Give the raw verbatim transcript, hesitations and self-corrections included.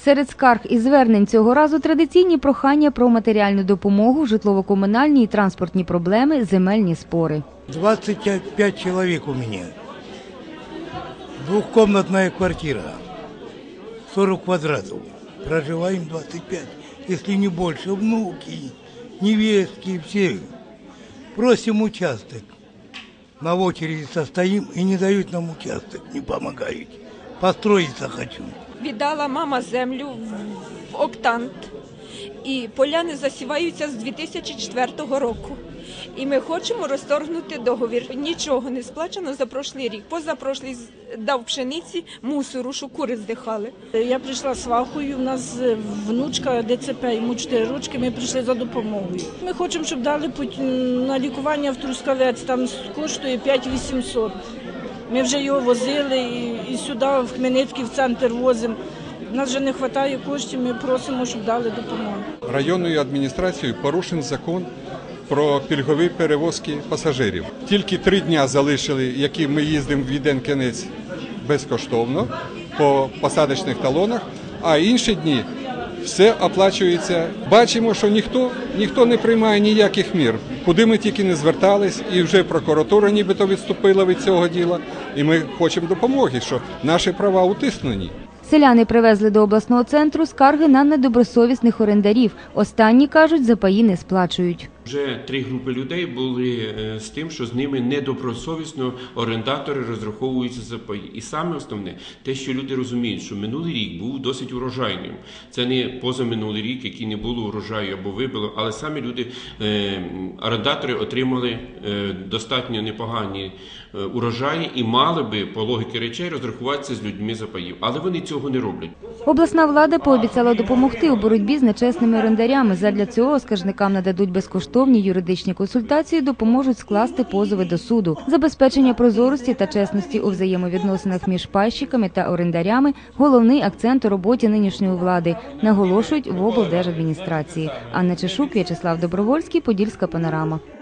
Серед скарг і звернень цього разу традиційні прохання про матеріальну допомогу, житлово-комунальні і транспортні проблеми, земельні спори. двадцать пять человек у меня. Двухкомнатная квартира. сорок квадратов. Проживаем двадцать пять, если не больше. Внуки, невестки, все. Просим участок. На очереди состоим и не дают нам участок, не помогают. Построиться хочу. Віддала мама землю в октант, і поля не засіваються з дві тисячі четвертого року. І ми хочемо розторгнути договір. Нічого не сплачено за прошлий рік. Позапрошлий дав пшениці, мусору, що кури здихали. Я прийшла з свахою, у нас внучка ДЦП, йому чотири рочки, ми прийшли за допомогою. Ми хочемо, щоб дали на лікування в Трускавець, там коштує п'ять вісімсот. Ми вже його возили і, і сюди, в Хмельницький, в центр возимо. У нас вже не вистачає коштів, ми просимо, щоб дали допомогу. Районною адміністрацією порушений закон про пільгові перевозки пасажирів. Тільки три дні залишили, які ми їздимо в Відень-Кінець безкоштовно по посадочних талонах, а інші дні все оплачується. Бачимо, що ніхто, ніхто не приймає ніяких мір. Куди ми тільки не звертались, і вже прокуратура нібито відступила від цього діла, і ми хочемо допомоги, що наші права утиснені. Селяни привезли до обласного центру скарги на недобросовісних орендарів. Останні, кажуть, за паї не сплачують. Вже три групи людей були з тим, що з ними недобросовісно орендатори розраховуються за паї. І саме основне, те, що люди розуміють, що минулий рік був досить урожайним. Це не позаминулий рік, який не було урожаю або вибило, але самі люди, орендатори отримали достатньо непогані урожаї і мали би, по логіці речей, розрахуватися з людьми за паїв. Але вони цього не роблять. Обласна влада пообіцяла допомогти у боротьбі з нечесними орендарями. Задля цього скаржникам нададуть безкоштовні юридичні консультації, допоможуть скласти позови до суду. Забезпечення прозорості та чесності у взаємовідносинах між пайщиками та орендарями – головний акцент у роботі нинішньої влади, наголошують в облдержадміністрації. Анна Чешук, В'ячеслав Добровольський, Подільська панорама.